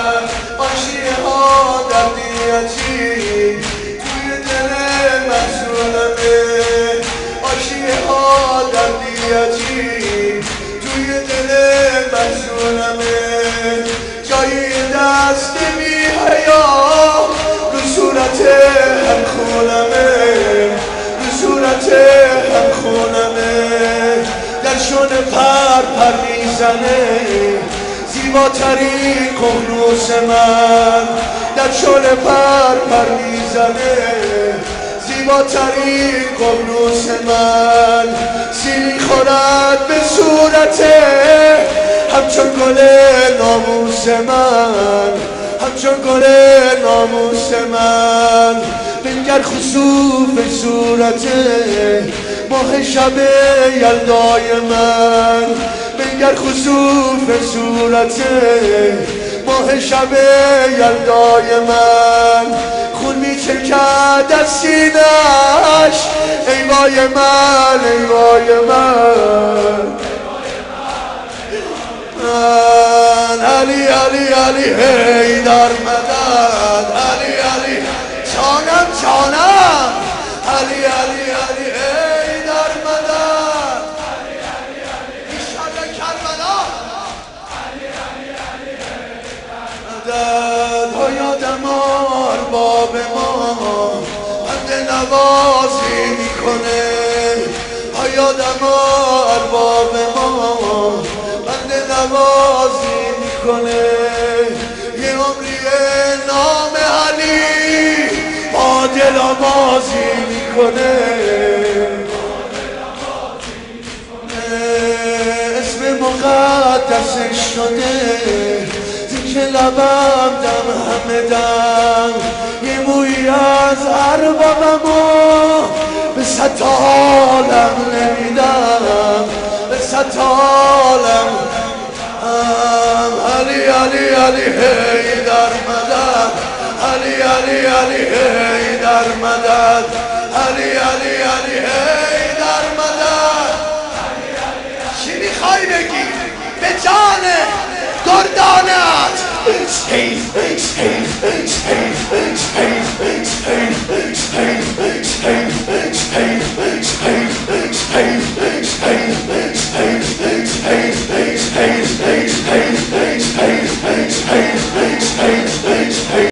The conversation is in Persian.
آشیه ها دردیتی توی دل محزونمه آشیه ها دردیتی توی دل محزونمه جایی دست بی حیا رو صورت هم خونمه رو صورت هم خونمه در شونه پر میزنه زیباترین ققنوس من در شونه پر میزنه زیباترین ققنوس من سیلی خورد به صورته همچون گل ناموس من همچون گل ناموس من بنگر خسوف صورته ماه شب یلدای من بنگر خسوف صورته ماه شب یلدای من خون میچکد از سینه‌اش ای وای من ای وای من علی علی علی حیدر مدد علی علی جانم جانم علی علی علی حیدر مدد علی علی علی ایشالله کربلا علی علی علی حیدر مدد ها یادم ارباب ما بنده نوازی میکنه ها یادم ارباب ما بنده نوازی میکنه یه عمری نام علی با دل آوازی میکنه اسم مقدسش شده که لبم دم همه دم یه مویی از اربابمو به صد عالم نمیدم به صد عالم علی علی علی حیدر مدد علی علی علی حیدر مدد علی علی علی حیدر مدد چی میخوای بگی به جان گردانت